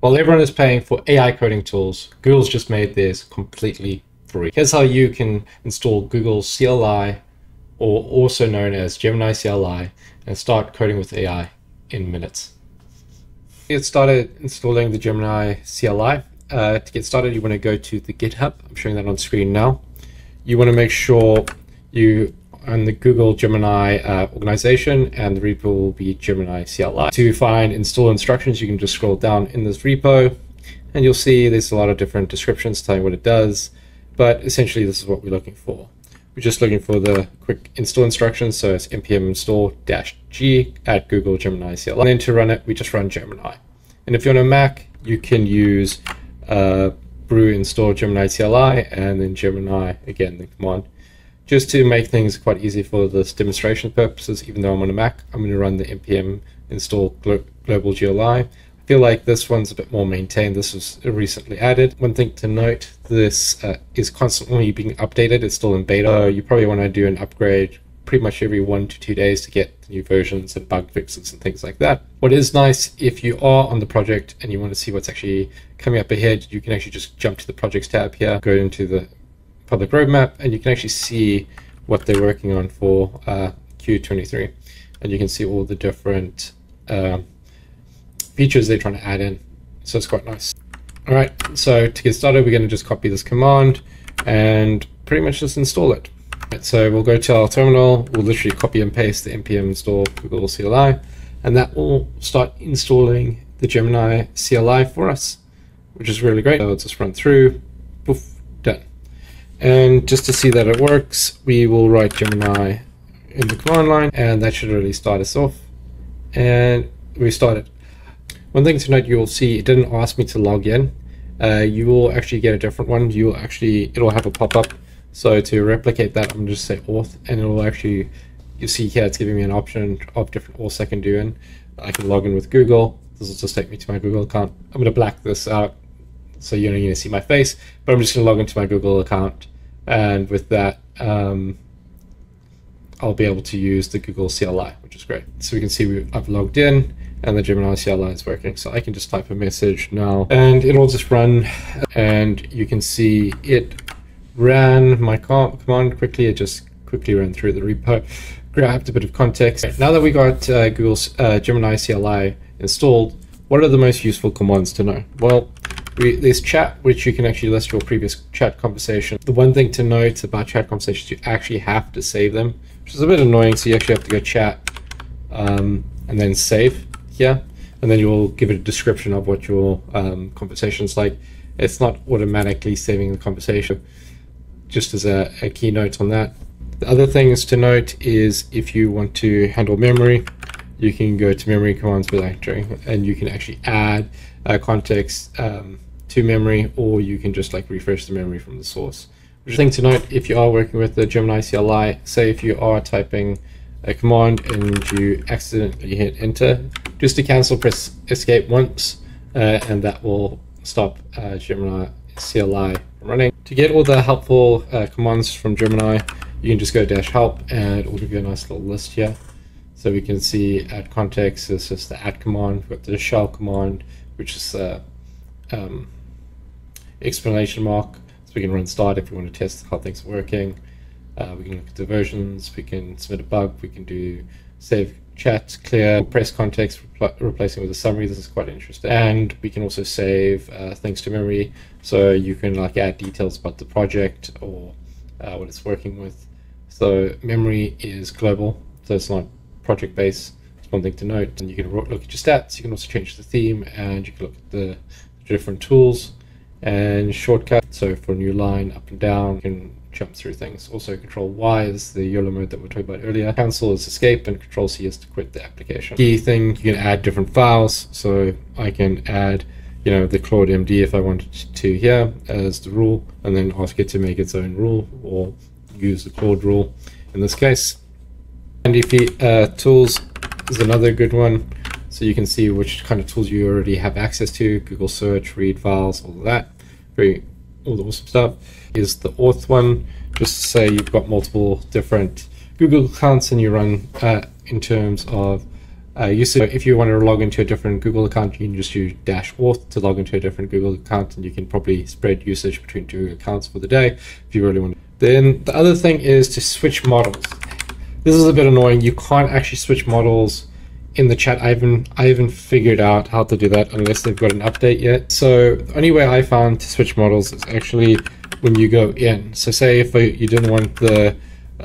While everyone is paying for AI coding tools, Google's just made theirs completely free. Here's how you can install Google CLI, or also known as Gemini CLI, and start coding with AI in minutes. To get started installing the Gemini CLI, to get started, you want to go to the GitHub. I'm showing that on screen now. You want to make sure you on the Google Gemini organization, and the repo will be Gemini CLI. To find install instructions, you can just scroll down in this repo, and you'll see there's a lot of different descriptions telling what it does, but essentially this is what we're looking for. We're just looking for the quick install instructions, so it's npm install-g at Google Gemini CLI. And then to run it, we just run Gemini. And if you're on a Mac, you can use brew install Gemini CLI, and then Gemini, again, the command. Just to make things quite easy for this demonstration purposes, even though I'm on a Mac, I'm going to run the npm install global GLI. I feel like this one's a bit more maintained. This was recently added. One thing to note, this is constantly being updated. It's still in beta. You probably want to do an upgrade pretty much every 1 to 2 days to get new versions and bug fixes and things like that. What is nice, if you are on the project and you want to see what's actually coming up ahead, you can actually just jump to the projects tab here, go into the public roadmap, and you can actually see what they're working on for Q23, and you can see all the different features they're trying to add in, so it's quite nice. All right, so to get started, we're going to just copy this command and pretty much just install it. Right, so we'll go to our terminal, we'll literally copy and paste the npm install Google CLI, and that will start installing the Gemini CLI for us, which is really great. So I'll just run through, poof, done. And just to see that it works, we will write Gemini in the command line, and that should really start us off. And we started. One thing to note, you will see it didn't ask me to log in. You will actually get a different one. It'll have a pop-up. So to replicate that, I'm going to just say auth, and it will actually, you see here, it's giving me an option of different auths I can do in. I can log in with Google. This will just take me to my Google account. I'm going to black this out, so you're only going to see my face, but I'm just going to log into my Google account, and with that I'll be able to use the Google CLI, which is great. So we can see I've logged in and the Gemini CLI is working, so I can just type a message now and it'll just run, and you can see it ran my command quickly. It just quickly ran through the repo, grabbed a bit of context. Now that we got Google's Gemini CLI installed, what are the most useful commands to know? Well, there's chat, which you can actually list your previous chat conversation. The one thing to note about chat conversations, you actually have to save them, which is a bit annoying. So you actually have to go chat and then save here, and then you'll give it a description of what your conversation's like. It's not automatically saving the conversation, just as a key note on that. The other things to note is if you want to handle memory, you can go to memory commands with entering, and you can actually add context to memory, or you can just like refresh the memory from the source. Which thing to note, if you are working with the Gemini CLI, say if you are typing a command and you accidentally hit enter, just to cancel, press escape once, and that will stop Gemini CLI from running. To get all the helpful commands from Gemini, you can just go -help, and it will give you a nice little list here. So we can see add context is just the add command. We've got the shell command, which is exclamation mark. So we can run start if we want to test how things are working. We can look at the versions, we can submit a bug, we can do save chat, clear, press context, replacing with a summary. This is quite interesting. And we can also save things to memory. So you can like add details about the project or what it's working with. So memory is global, so it's not project based. It's one thing to note. And you can look at your stats, you can also change the theme, and you can look at the different tools and shortcuts. So for a new line, up and down, you can jump through things. Also Control Y is the YOLO mode that we were talking about earlier. Cancel is escape, and Control C is to quit the application. Key thing, you can add different files. So I can add, the Claude MD if I wanted to here as the rule, and then ask it to make its own rule, or use the Claude rule in this case. MCP Tools is another good one. So you can see which kind of tools you already have access to, Google search, read files, all of that. All the awesome stuff. Is the auth one, just to say you've got multiple different Google accounts and you run in terms of usage. If you want to log into a different Google account, you can just use -auth to log into a different Google account, and you can probably spread usage between two accounts for the day if you really want to. Then the other thing is to switch models. This is a bit annoying. You can't actually switch models in the chat. I haven't figured out how to do that unless they've got an update yet. So the only way I found to switch models is actually when you go in. So say if you didn't want the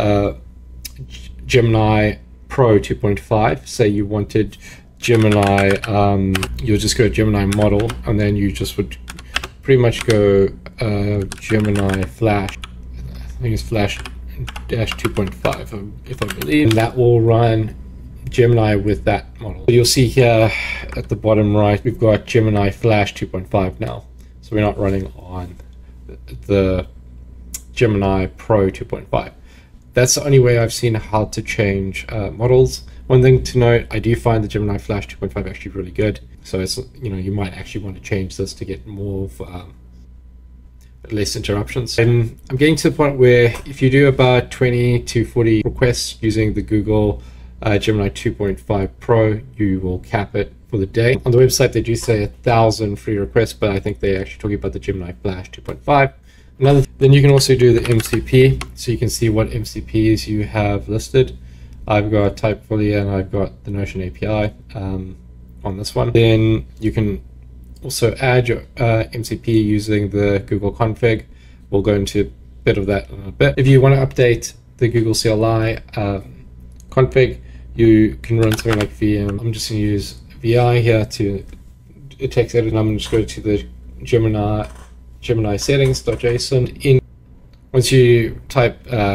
Gemini Pro 2.5, say you wanted Gemini, you'll just go Gemini model, and then you just would pretty much go Gemini Flash. I think it's Flash dash 2.5 if I believe, and that will run Gemini with that model. So you'll see here at the bottom right, we've got Gemini Flash 2.5 now. So we're not running on the Gemini Pro 2.5. That's the only way I've seen how to change models. One thing to note, I do find the Gemini Flash 2.5 actually really good. So it's, you might actually want to change this to get more of less interruptions. And I'm getting to the point where if you do about 20 to 40 requests using the Google Gemini 2.5 Pro, you will cap it for the day. On the website, they do say 1,000 free requests, but I think they're actually talking about the Gemini Flash 2.5. Then you can also do the MCP, so you can see what MCPs you have listed. I've got Typefolio and I've got the Notion API on this one. Then you can also add your MCP using the Google config. We'll go into a bit of that in a bit. If you want to update the Google CLI config, you can run something like VM. I'm just going to use VI here to text edit. I'm going to just go to the Gemini settings.json. Once you type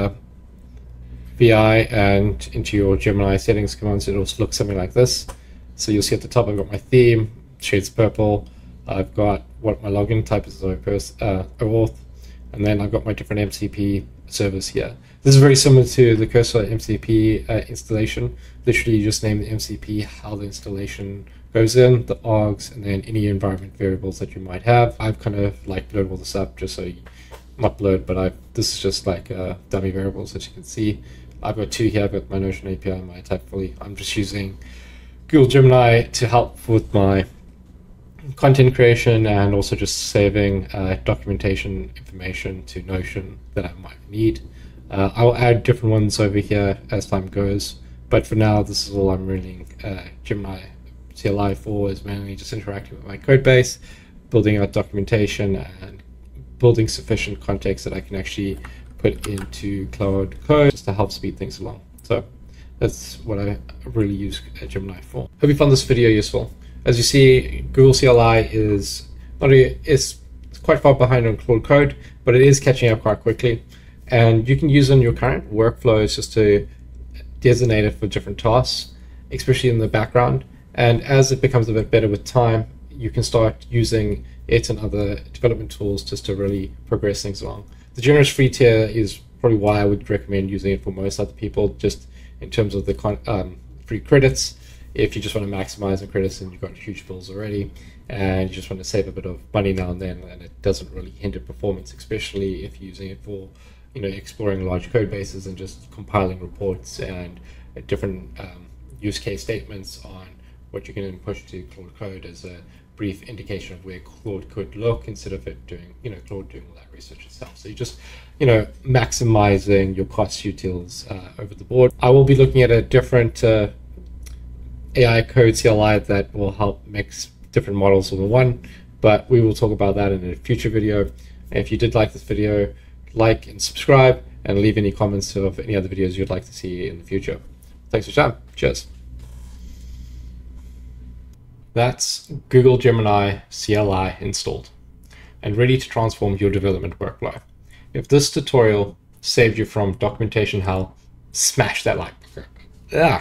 VI and into your Gemini settings commands, it'll look something like this. So you'll see at the top I've got my theme, shades purple. I've got what my login type is OAuth, and then I've got my different MCP servers here. This is very similar to the Cursor MCP installation. Literally, you just name the MCP, how the installation goes in, the args, and then any environment variables that you might have. I've kind of like blurred all this up just so not blurred, but this is just like dummy variables that you can see. I've got two here. I've got my Notion API and my Typefolio. I'm just using Google Gemini to help with my content creation and also just saving documentation information to Notion that I might need. I'll add different ones over here as time goes, but for now this is all I'm running Gemini CLI for, is mainly just interacting with my code base, building out documentation and building sufficient context that I can actually put into Cloud Code just to help speed things along. So that's what I really use Gemini for. Hope you found this video useful. As you see, Google CLI is quite far behind on Cloud Code, but it is catching up quite quickly. And you can use in your current workflows just to designate it for different tasks, especially in the background. And as it becomes a bit better with time, you can start using it and other development tools just to really progress things along. The generous free tier is probably why I would recommend using it for most other people, just in terms of the free credits. If you just want to maximize the credits and you've got huge bills already, and you just want to save a bit of money now and then, and it doesn't really hinder performance, especially if you're using it for exploring large code bases and just compiling reports and different use case statements on what you can push to Claude Code as a brief indication of where Claude could look, instead of it doing, Claude doing all that research itself. So you just, maximizing your cost utils over the board. I will be looking at a different AI code CLI that will help mix different models all in one, but we will talk about that in a future video. And if you did like this video, like and subscribe, and leave any comments of any other videos you'd like to see in the future. Thanks for your time. Cheers. That's Google Gemini CLI installed and ready to transform your development workflow. If this tutorial saved you from documentation hell, smash that like button.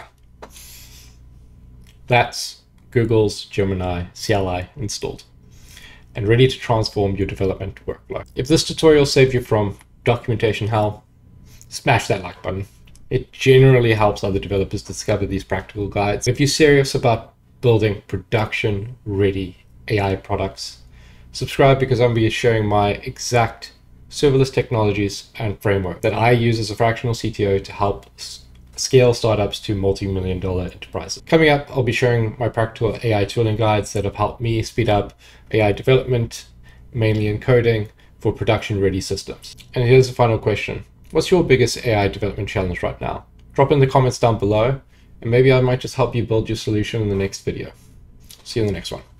That's Google's Gemini CLI installed and ready to transform your development workflow. If this tutorial saved you from documentation hell, smash that like button. It generally helps other developers discover these practical guides. If you're serious about building production-ready AI products, subscribe, because I'm going to be sharing my exact serverless technologies and framework that I use as a fractional CTO to help scale startups to multi-million-dollar enterprises. Coming up, I'll be sharing my practical AI tooling guides that have helped me speed up AI development, mainly in coding, for production-ready systems. And here's the final question. What's your biggest AI development challenge right now? Drop in the comments down below, and maybe I might just help you build your solution in the next video. See you in the next one.